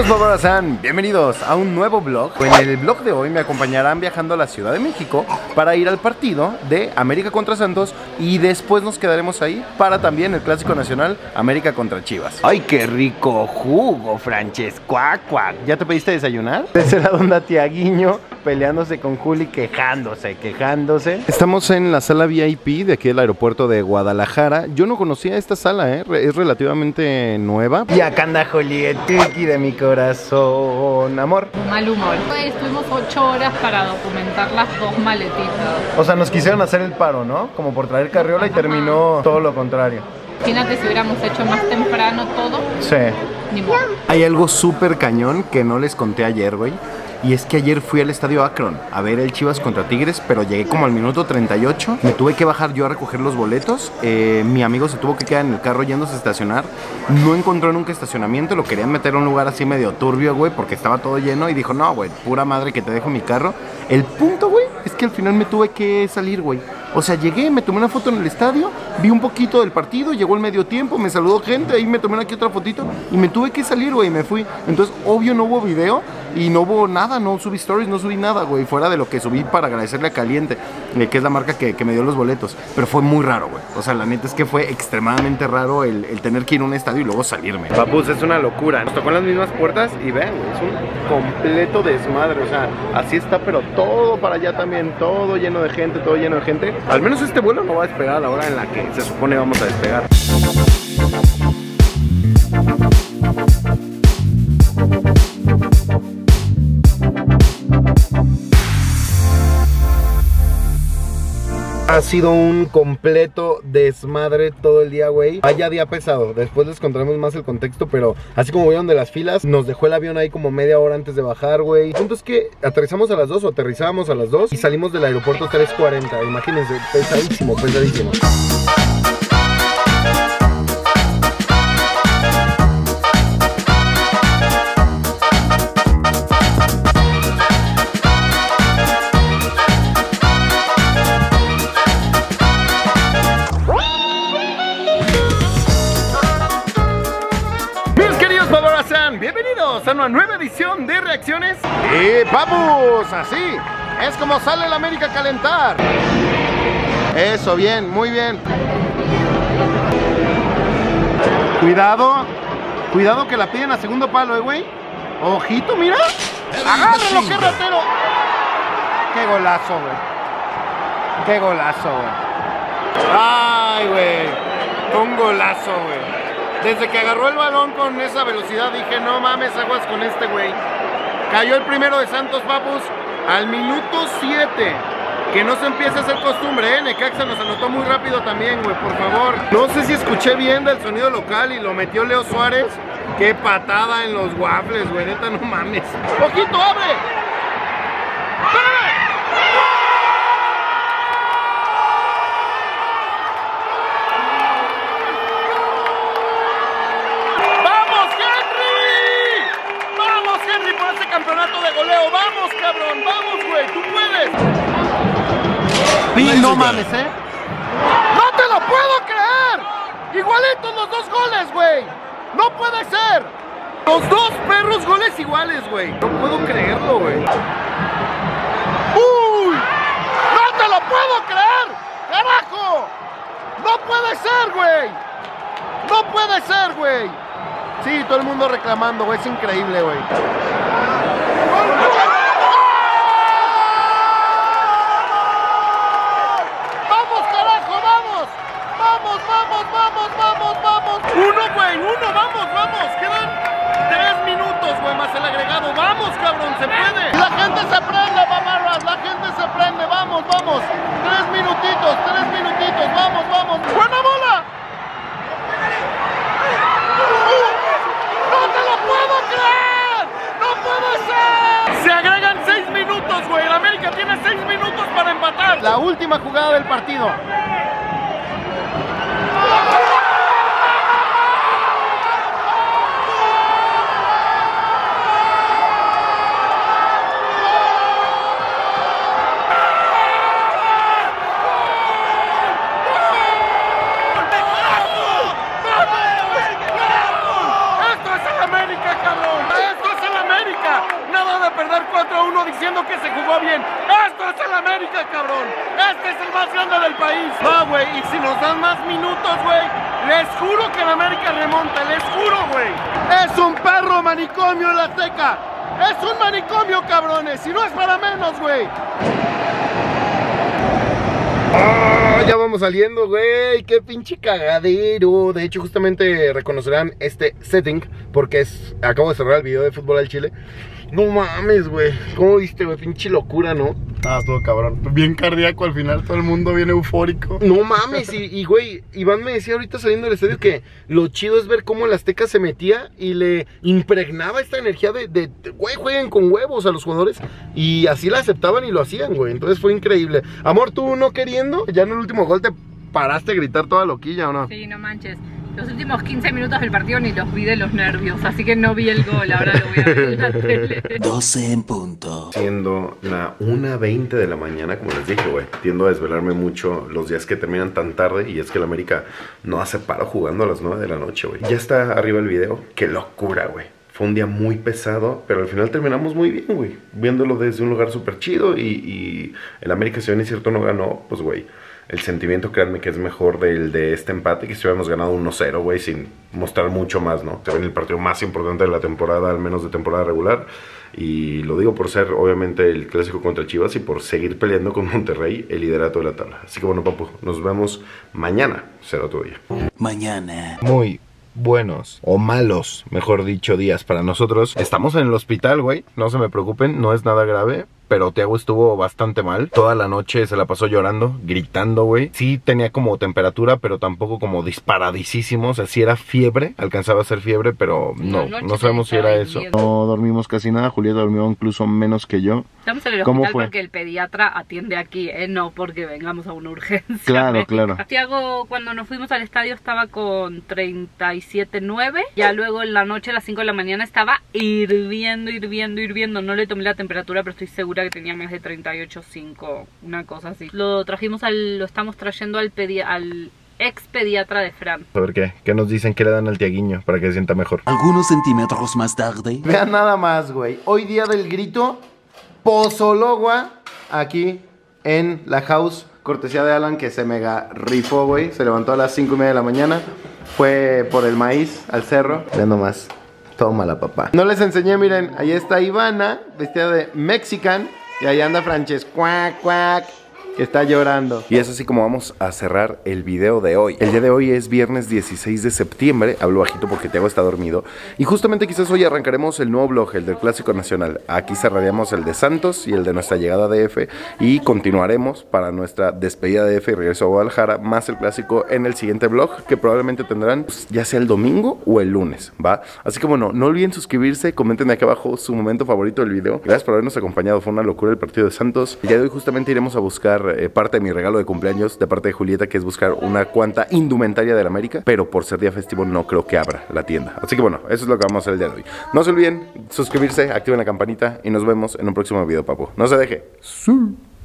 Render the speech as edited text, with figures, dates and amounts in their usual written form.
Queridos Boborazán, bienvenidos a un nuevo vlog. En el vlog de hoy me acompañarán viajando a la Ciudad de México para ir al partido de América contra Santos y después nos quedaremos ahí para también el clásico nacional América contra Chivas. ¡Ay, qué rico jugo, Francesco! ¿Ya te pediste desayunar? De ese lado anda Tiaguiño peleándose con Juli, quejándose. Estamos en la sala VIP de aquí del aeropuerto de Guadalajara. Yo no conocía esta sala, es relativamente nueva. Y acá anda Julietiki de mi corazón, amor. Mal humor. Estuvimos 8 horas para documentar las 2 maletitas. O sea, nos quisieron hacer el paro, ¿no? Como por traer carriola y terminó todo lo contrario. Imagínate si hubiéramos hecho más temprano todo. Sí. Ni modo. Hay algo súper cañón que no les conté ayer, güey. Y es que ayer fui al estadio Akron a ver el Chivas contra Tigres, pero llegué como al minuto 38. Me tuve que bajar yo a recoger los boletos. Mi amigo se tuvo que quedar en el carro yéndose a estacionar. No encontró nunca estacionamiento. Lo querían meter a un lugar así medio turbio, güey, porque estaba todo lleno. Y dijo, no, güey, pura madre que te dejo mi carro. El punto, güey, es que al final me tuve que salir, güey. O sea, llegué, me tomé una foto en el estadio, vi un poquito del partido, llegó el medio tiempo, me saludó gente, ahí me tomé una aquí otra fotito y me tuve que salir, güey, me fui. Entonces, obvio, no hubo video y no hubo nada, no subí stories, no subí nada, güey, fuera de lo que subí para agradecerle a Caliente, que es la marca que me dio los boletos. Pero fue muy raro, güey. O sea, la neta es que fue extremadamente raro el tener que ir a un estadio y luego salirme. Papus, es una locura. Nos tocó en las mismas puertas y vean, güey, es un completo desmadre. O sea, así está, pero todo para allá también, todo lleno de gente, todo lleno de gente. Al menos este vuelo no va a despegar a la hora en la que se supone vamos a despegar. Ha sido un completo desmadre todo el día, güey. Vaya día pesado. Después les contaremos más el contexto, pero así como vieron de las filas, nos dejó el avión ahí como media hora antes de bajar, güey. El punto es que aterrizamos a las 2 o aterrizábamos a las 2 y salimos del aeropuerto 3:40. Imagínense, pesadísimo. Bienvenidos a una nueva edición de reacciones. Y vamos, así es como sale el América a calentar. Eso, bien, muy bien. Cuidado que la piden a segundo palo, güey. Ojito, mira. Agárralo, qué ratero. Qué golazo, güey. Ay, güey. Un golazo, güey. Desde que agarró el balón con esa velocidad dije, no mames, aguas con este güey. Cayó el primero de Santos, papus, al minuto 7. Que no se empiece a hacer costumbre, Necaxa nos anotó muy rápido también, güey, por favor. No sé si escuché bien del sonido local y lo metió Leo Suárez. Qué patada en los waffles, güey, neta, no mames. ¡Ojito, abre! Campeonato de goleo, vamos cabrón, vamos güey, tú puedes. Y no mames, no te lo puedo creer. Igualitos los 2 goles, güey. No puede ser. Los 2 perros goles iguales, güey. No puedo creerlo, güey. Uy, no te lo puedo creer, carajo. No puede ser, güey. Sí, todo el mundo reclamando, güey, es increíble, güey. ¡Vamos, carajo, vamos! ¡Vamos! Uno, vamos. Quedan 3 minutos, güey, más el agregado. ¡Vamos, cabrón, se puede! La gente se prende, mamarras, vamos. 3 minutitos, vamos. ¡Buena bola! ¡No te lo puedo creer! ¡No puede ser! Se agregan 6 minutos, güey. El América tiene 6 minutos para empatar. La última jugada del partido. Esto es el América, cabrón. Esto es ¡Esto es el América, cabrón! ¡Este es el más grande del país! Va, güey, y si nos dan más minutos, güey, les juro que el América remonta, les juro, güey. ¡Es un perro manicomio el Azteca! ¡Es un manicomio, cabrones! ¡Y no es para menos, güey! ¡Oh, ya vamos saliendo, güey! ¡Qué pinche cagadero! De hecho, justamente reconocerán este setting porque acabo de cerrar el video de fútbol al Chile. No mames, güey. ¿Cómo viste, güey? Pinche locura, ¿no? Ah, estuvo cabrón. Bien cardíaco al final, todo el mundo viene eufórico. No mames, y güey, Iván me decía ahorita saliendo del estadio que lo chido es ver cómo el Azteca se metía y le impregnaba esta energía de güey, jueguen con huevos a los jugadores. Y así la aceptaban y lo hacían, güey. Entonces fue increíble. Amor, tú no queriendo, ya en el último gol te paraste a gritar toda loquilla, ¿o no? Sí, no manches. Los últimos 15 minutos del partido ni los vi de los nervios, así que no vi el gol, ahora lo voy a ver en la tele. 12 en punto. Siendo la 1:20 de la mañana, como les dije, güey, tiendo a desvelarme mucho los días que terminan tan tarde. Y es que el América no hace paro jugando a las 9 de la noche, güey. Ya está arriba el video. Qué locura, güey. Fue un día muy pesado, pero al final terminamos muy bien, güey. Viéndolo desde un lugar súper chido y el América, si bien es cierto no ganó, pues, güey, el sentimiento, créanme que es mejor del de este empate que si hubiéramos ganado 1-0, güey, sin mostrar mucho más, ¿no? Se ve en el partido más importante de la temporada, al menos de temporada regular. Y lo digo por ser, obviamente, el clásico contra Chivas y por seguir peleando con Monterrey el liderato de la tabla. Así que bueno, papu, nos vemos mañana. Será otro día. Mañana. Muy buenos o malos, mejor dicho, días para nosotros. Estamos en el hospital, güey. No se me preocupen, no es nada grave. Pero Thiago estuvo bastante mal. Toda la noche se la pasó llorando, gritando, güey. Sí tenía como temperatura, pero tampoco como disparadísimo. O sea, sí era fiebre, alcanzaba a ser fiebre, pero no sabemos si era eso. No dormimos casi nada, Julieta durmió incluso menos que yo. Estamos en el hospital porque el pediatra atiende aquí, no porque vengamos a una urgencia. Claro, claro. Thiago, cuando nos fuimos al estadio, estaba con 37.9. Ya luego en la noche, a las 5 de la mañana, estaba hirviendo. No le tomé la temperatura, pero estoy segura que tenía más de 38.5, una cosa así. Lo estamos trayendo al ex pediatra de Fran. A ver qué nos dicen, que le dan al Tiaguiño para que se sienta mejor. Algunos centímetros más tarde. Vean nada más, güey. Hoy día del grito Pozologua aquí en la house, cortesía de Alan, que se mega rifó, güey. Se levantó a las 5:30 de la mañana. Fue por el maíz al cerro. Vean nomás. Tómala, papá. No les enseñé, miren, ahí está Ivana, vestida de Mexican. Y ahí anda Frances, cuac, cuac, que está llorando. Y es así como vamos a cerrar el video de hoy. El día de hoy es viernes 16 de septiembre. Hablo bajito porque Thiago está dormido. Y justamente quizás hoy arrancaremos el nuevo vlog, el del Clásico Nacional. Aquí cerraríamos el de Santos y el de nuestra llegada a DF. Y continuaremos para nuestra despedida de DF y regreso a Guadalajara, más el Clásico en el siguiente vlog, que probablemente tendrán, pues, ya sea el domingo o el lunes, ¿va? Así que bueno, no olviden suscribirse, comenten aquí abajo su momento favorito del video. Gracias por habernos acompañado, fue una locura el partido de Santos. El día de hoy justamente iremos a buscar parte de mi regalo de cumpleaños de parte de Julieta, que es buscar una cuanta indumentaria del América, pero por ser día festivo no creo que abra la tienda. Así que bueno, eso es lo que vamos a hacer el día de hoy. No se olviden suscribirse, activen la campanita y nos vemos en un próximo video, papu. No se deje. ¡Sí!